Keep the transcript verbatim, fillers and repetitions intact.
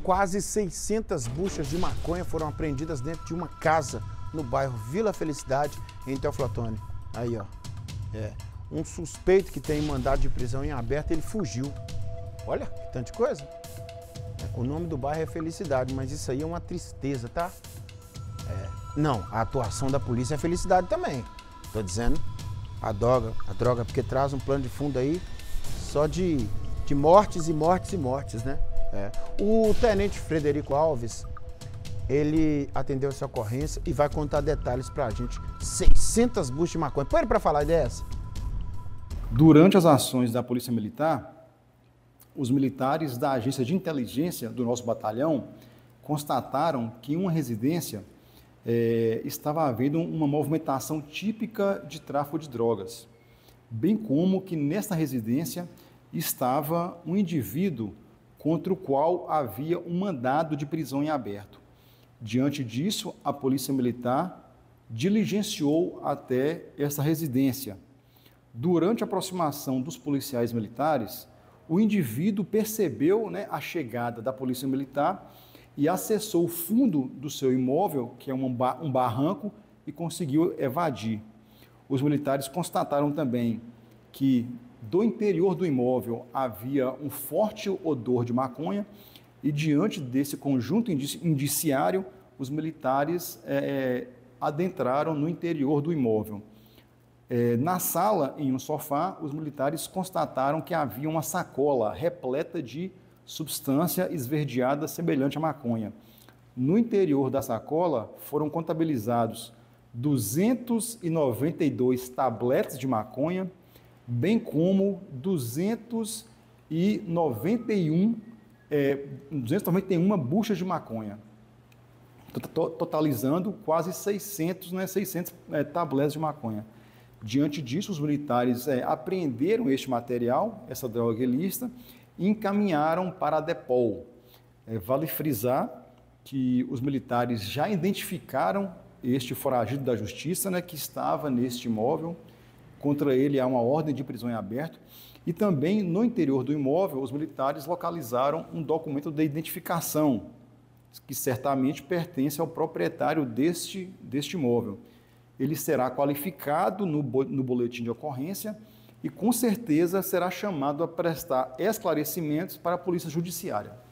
Quase seiscentas buchas de maconha foram apreendidas dentro de uma casa no bairro Vila Felicidade, em Teoflotone. Aí, ó. É. Um suspeito que tem mandado de prisão em aberto, ele fugiu. Olha, que tanto de coisa. O nome do bairro é Felicidade, mas isso aí é uma tristeza, tá? É. Não, a atuação da polícia é felicidade também. Tô dizendo, a droga, a droga, porque traz um plano de fundo aí só de, de mortes e mortes e mortes, né? É. O tenente Frederico Alves, ele atendeu essa ocorrência e vai contar detalhes pra gente. seiscentas buchas de maconha. Põe ele pra falar dessa. Durante as ações da Polícia Militar, os militares da agência de inteligência do nosso batalhão constataram que em uma residência é, estava havendo uma movimentação típica de tráfico de drogas, bem como que nesta residência estava um indivíduo contra o qual havia um mandado de prisão em aberto. Diante disso, a Polícia Militar diligenciou até essa residência. Durante a aproximação dos policiais militares, o indivíduo percebeu, né, a chegada da Polícia Militar e acessou o fundo do seu imóvel, que é um, bar, um barranco, e conseguiu evadir. Os militares constataram também que do interior do imóvel havia um forte odor de maconha e, diante desse conjunto indiciário, os militares é, adentraram no interior do imóvel. É, na sala, em um sofá, os militares constataram que havia uma sacola repleta de substância esverdeada semelhante à maconha. No interior da sacola foram contabilizados duzentos e noventa e dois tabletes de maconha, bem como duzentos e noventa e um, é, duzentas e noventa e uma buchas de maconha, totalizando quase seiscentos, né, seiscentos é, tabletes de maconha. Diante disso, os militares é, apreenderam este material, essa droga ilícita, e encaminharam para a DEPOL. É, vale frisar que os militares já identificaram este foragido da justiça, né, que estava neste imóvel. Contra ele há uma ordem de prisão em aberto. E também, no interior do imóvel, os militares localizaram um documento de identificação, que certamente pertence ao proprietário deste, deste imóvel. Ele será qualificado no, no boletim de ocorrência e, com certeza, será chamado a prestar esclarecimentos para a Polícia Judiciária.